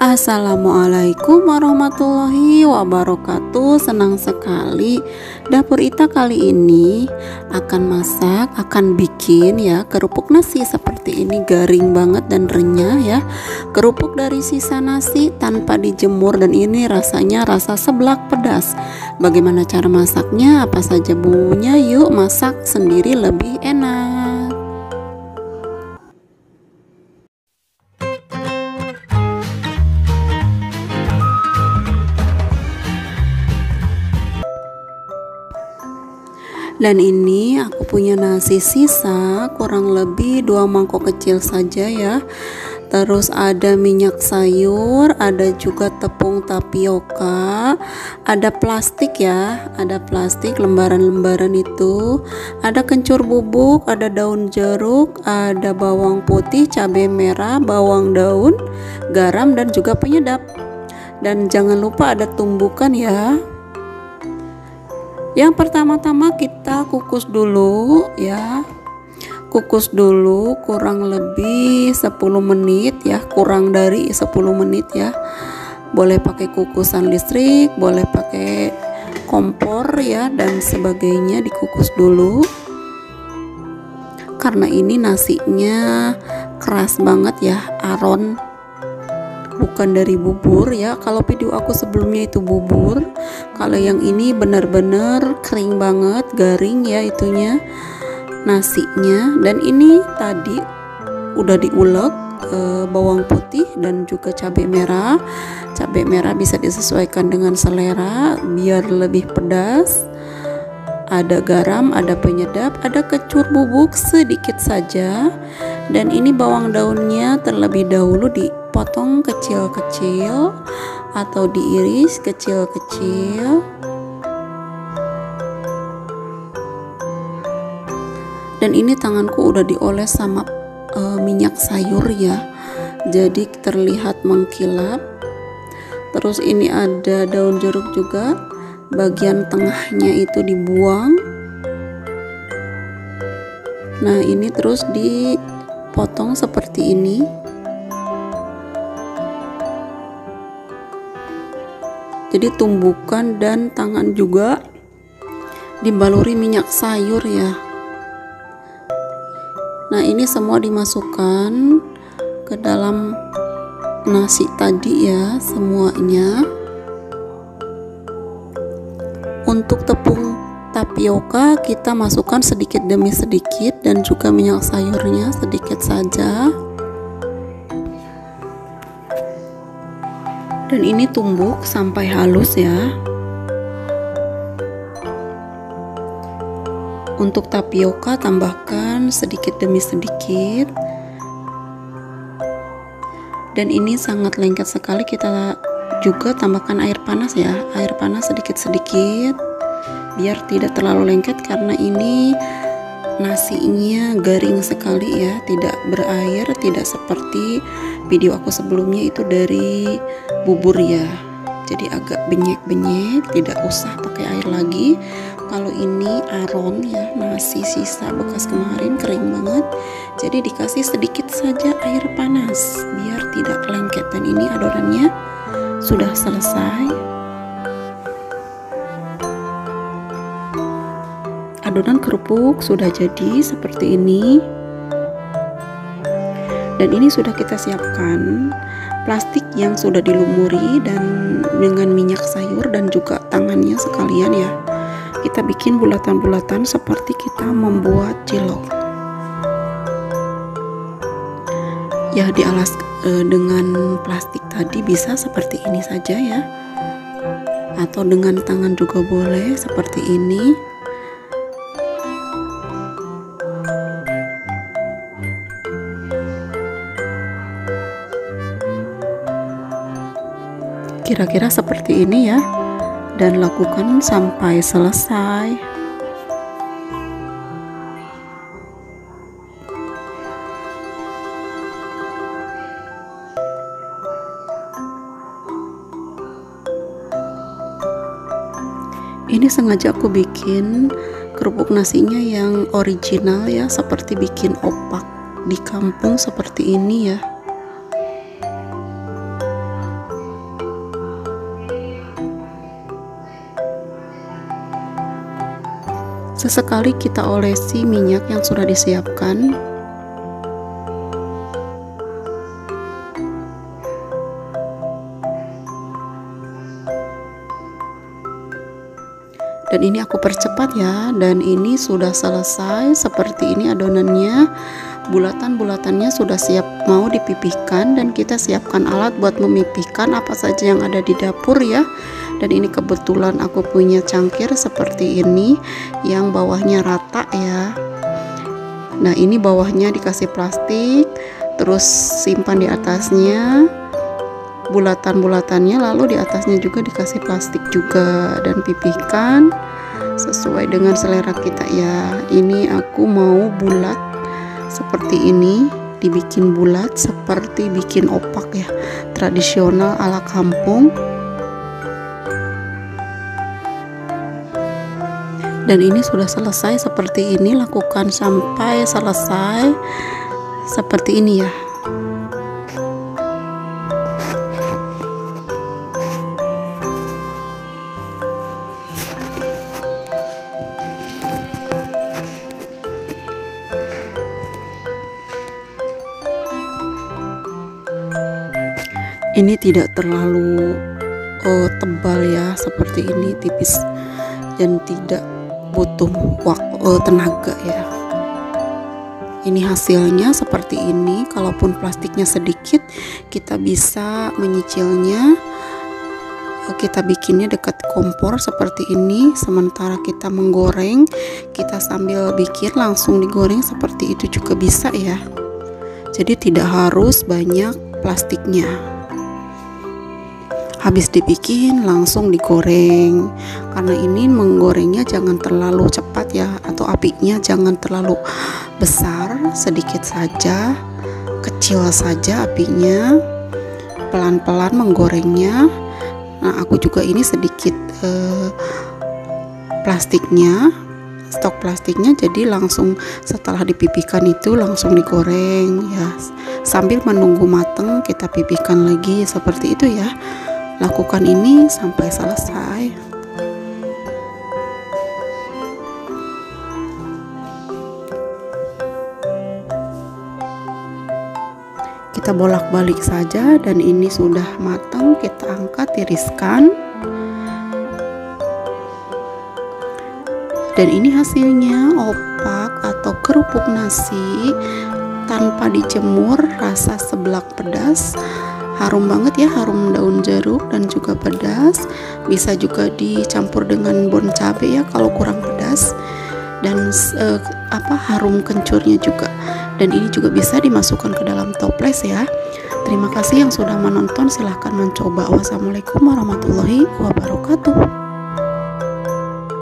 Assalamualaikum warahmatullahi wabarakatuh. Senang sekali Dapur Ita kali ini akan bikin ya kerupuk nasi seperti ini, garing banget dan renyah ya. Kerupuk dari sisa nasi tanpa dijemur, dan ini rasanya rasa seblak pedas. Bagaimana cara masaknya? Apa saja bumbunya? Yuk masak sendiri lebih enak. Dan ini aku punya nasi sisa kurang lebih 2 mangkok kecil saja ya. Terus ada minyak sayur, ada juga tepung tapioka, ada plastik ya, ada plastik lembaran-lembaran itu, ada kencur bubuk, ada daun jeruk, ada bawang putih, cabai merah, bawang daun, garam, dan juga penyedap. Dan jangan lupa ada tumbukan ya. Yang pertama-tama kita kukus dulu ya. Kukus dulu kurang lebih 10 menit ya, kurang dari 10 menit ya. Boleh pakai kukusan listrik, boleh pakai kompor ya, dan sebagainya. Dikukus dulu. Karena ini nasinya keras banget ya, aron, bukan dari bubur ya. Kalau video aku sebelumnya itu bubur, kalau yang ini benar-benar kering banget, garing ya itunya nasinya. Dan ini tadi udah diulek bawang putih dan juga cabai merah. Cabai merah bisa disesuaikan dengan selera biar lebih pedas. Ada garam, ada penyedap, ada kencur bubuk sedikit saja. Dan ini bawang daunnya terlebih dahulu dipotong kecil-kecil atau diiris kecil-kecil. Dan ini tanganku udah dioles sama minyak sayur ya, jadi terlihat mengkilap. Terus ini ada daun jeruk juga, bagian tengahnya itu dibuang. Nah ini terus dipotong seperti ini. Jadi tumbukan dan tangan juga dibaluri minyak sayur ya. Nah ini semua dimasukkan ke dalam nasi tadi ya, semuanya. Untuk tepung tapioka kita masukkan sedikit demi sedikit, dan juga minyak sayurnya sedikit saja. Dan ini tumbuk sampai halus ya. Untuk tapioka tambahkan sedikit demi sedikit. Dan ini sangat lengket sekali, kita juga tambahkan air panas ya, air panas sedikit-sedikit biar tidak terlalu lengket, karena ini nasinya garing sekali ya, tidak berair, tidak seperti video aku sebelumnya itu dari bubur ya. Jadi agak benyek-benyek, tidak usah pakai air lagi. Kalau ini aron ya, nasi sisa bekas kemarin kering banget, jadi dikasih sedikit saja air panas biar tidak lengket. Dan ini adonannya sudah selesai. Adonan kerupuk sudah jadi seperti ini. Dan ini sudah kita siapkan plastik yang sudah dilumuri dan dengan minyak sayur, dan juga tangannya sekalian ya. Kita bikin bulatan-bulatan seperti kita membuat cilok. Ya dialas dengan plastik tadi bisa seperti ini saja ya. Atau dengan tangan juga boleh seperti ini. Kira-kira seperti ini ya, dan lakukan sampai selesai. Ini sengaja aku bikin kerupuk nasinya yang original ya, seperti bikin opak di kampung seperti ini ya. Sesekali kita olesi minyak yang sudah disiapkan. Dan ini aku percepat ya, dan ini sudah selesai seperti ini adonannya. Bulatan-bulatannya sudah siap mau dipipihkan, dan kita siapkan alat buat memipihkan apa saja yang ada di dapur ya. Dan ini kebetulan aku punya cangkir seperti ini yang bawahnya rata ya. Nah, ini bawahnya dikasih plastik, terus simpan di atasnya bulatan-bulatannya, lalu di atasnya juga dikasih plastik juga, dan pipihkan sesuai dengan selera kita ya. Ini aku mau bulat seperti ini, dibikin bulat seperti bikin opak ya, tradisional ala kampung. Dan ini sudah selesai seperti ini, lakukan sampai selesai seperti ini ya. Ini tidak terlalu tebal ya, seperti ini, tipis dan tidak butuh tenaga ya. Ini hasilnya seperti ini. Kalaupun plastiknya sedikit, kita bisa menyicilnya. Kita bikinnya dekat kompor seperti ini, sementara kita menggoreng, kita sambil bikin langsung digoreng seperti itu juga bisa ya. Jadi tidak harus banyak plastiknya. Habis dibikin langsung digoreng, karena ini menggorengnya jangan terlalu cepat ya, atau apinya jangan terlalu besar, sedikit saja, kecil saja apinya, pelan-pelan menggorengnya. Nah, aku juga ini sedikit plastiknya, stok plastiknya, jadi langsung setelah dipipihkan itu langsung digoreng ya, sambil menunggu mateng kita pipihkan lagi seperti itu ya. Lakukan ini sampai selesai. Kita bolak-balik saja, dan ini sudah matang. Kita angkat, tiriskan. Dan ini hasilnya opak atau kerupuk nasi tanpa dijemur, rasa seblak pedas. Harum banget ya, harum daun jeruk dan juga pedas. Bisa juga dicampur dengan bon cabe ya kalau kurang pedas. Dan harum kencurnya juga. Dan ini juga bisa dimasukkan ke dalam toples ya. Terima kasih yang sudah menonton, silahkan mencoba. Wassalamualaikum warahmatullahi wabarakatuh.